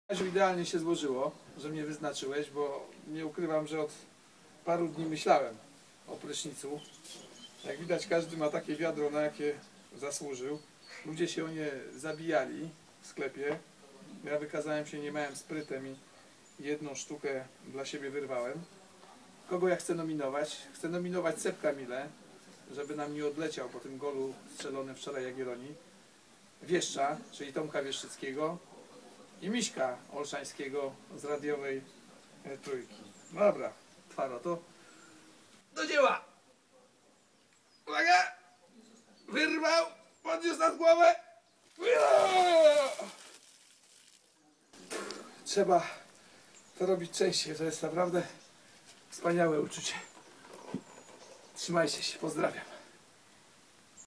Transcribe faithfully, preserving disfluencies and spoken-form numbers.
Kaziu, idealnie się złożyło, że mnie wyznaczyłeś, bo nie ukrywam, że od paru dni myślałem o prysznicu. Jak widać, każdy ma takie wiadro, na jakie zasłużył. Ludzie się o nie zabijali w sklepie. Ja wykazałem się niemałym sprytem i jedną sztukę dla siebie wyrwałem. Kogo ja chcę nominować? Chcę nominować Sepp Kamilę, żeby nam nie odleciał po tym golu strzelonym wczoraj Jagiellonii. Wieszcza, czyli Tomka Wieszczyckiego, i Miśka Olszańskiego z radiowej e, trójki. Dobra, Twaro, to do dzieła! Uwaga! Wyrwał! Podniósł nad głowę! Trzeba to robić częściej, to jest naprawdę wspaniałe uczucie. Trzymajcie się, pozdrawiam.